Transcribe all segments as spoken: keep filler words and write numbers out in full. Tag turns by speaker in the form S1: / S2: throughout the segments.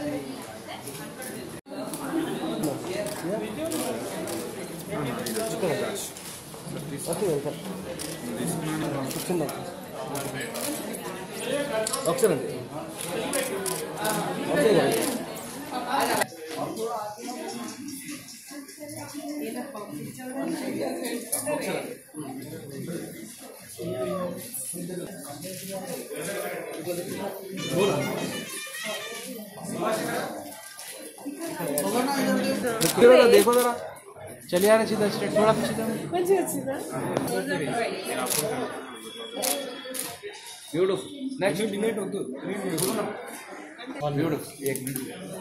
S1: ఒకసారి देखो जरा चलिए आ रहे सीधा स्ट्रेट थोड़ा पीछे ब्यूटीफुल नेक्स्ट डिलीट होतो ब्यूटीफुल एक minute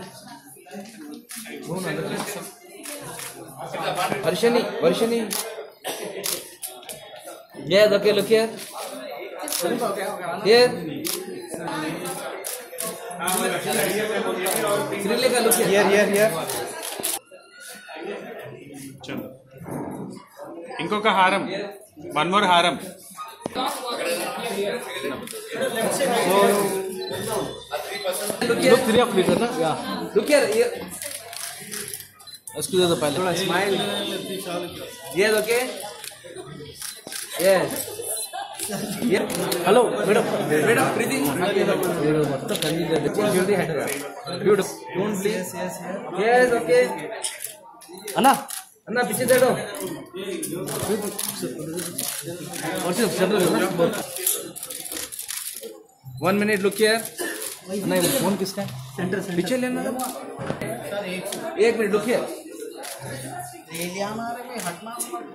S1: Varshini Varshini yes okay look here here Srileka look here here here here
S2: चलो इंकोका हारम वन मोर हारम
S1: look three of please ना yeah look here excuse me पहले थोड़ा smile yes okay yes hello madam madam Preeti మొత్తం కండిదే jury head beautiful don't please yes yes okay అన్నా అన్నా పీछे देखो और सिर्फ centre one minute look here अన్నా ये फोन किसका है सेंटर पीछे लेना एक मिनट लुक हियर ले लिया हमारे में हटना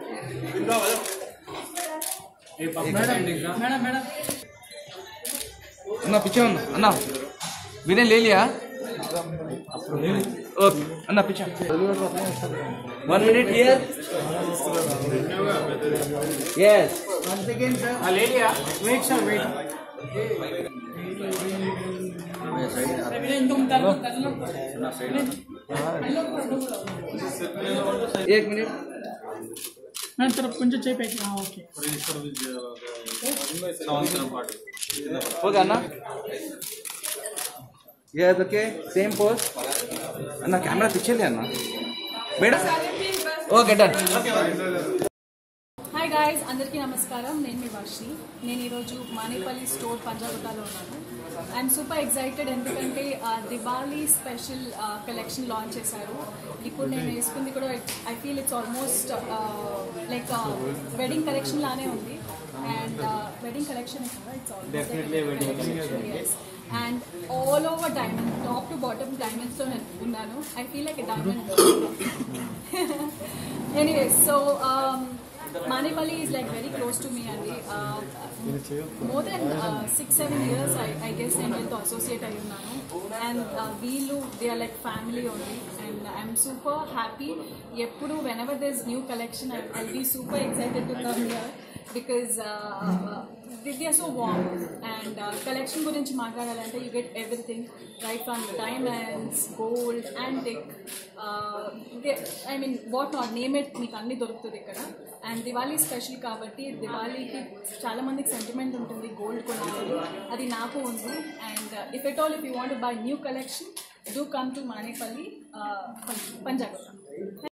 S1: मैडम मैडम मैडम अन्ना पीछे अन्ना विनय ले लिया ओके अन्ना पीछे one minute here yes one second sir हां ले लिया वेट सर वेट एक मिनट
S3: मैं तरफ कुछ चाहिए पैक हाँ ओके
S1: होगा ना ये ओके सेम पोज अन्ना कैमरा पीछे ले अन्ना बेटा ओके डन
S4: హాయ్ గాయ్స్ అందరికీ నమస్కారం నేను మీ వర్షి నేను ఈరోజు మానేపల్లి స్టోర్ పంజాగుట్టలో ఉన్నాను ఐఎమ్ సూపర్ ఎక్సైటెడ్ ఎందుకంటే దివాళీ స్పెషల్ కలెక్షన్ లాంచ్ చేశారు ఇప్పుడు నేను వేసుకుంది కూడా I feel it's almost like wedding collection లానే ఉంది and wedding collection it's almost and all over diamond top to bottom డైమండ్స్తో నేను ఉన్నాను I feel like a diamond anyways so Manipali is like very close to me and uh, more than uh, six seven years I, I guess I'm with associate ayyunnanu and uh, weelu they are like family only and I'm super happy eppudu whenever there's new collection I, I'll be super excited to come here because uh, uh, they, they are so warm and uh, collection gurinchi maatladalante you get everything right from diamonds gold antique uh, they, I mean what not name it meeku anni dorukutadi ikkada and Diwali special kabatti Diwali ki chaala mandiki sentiment untundi gold konali adi naaku undi and uh, if at all if you want to buy new collection do come to Manipali uh, Panjagutta.